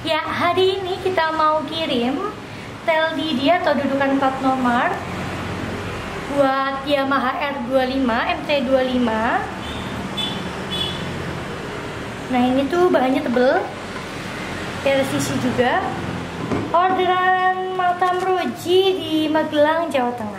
Ya, hari ini kita mau kirim TLDD atau dudukan plat nomor buat Yamaha R25 MT25. Nah, ini tuh bahannya tebel, PLCC juga. Orderan Matam Roji di Magelang, Jawa Tengah.